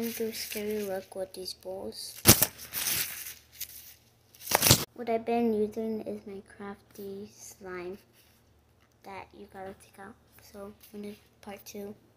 going to do a scary look with these bowls. What I've been using is my crafty slime that you gotta take out. So I'm gonna part 2.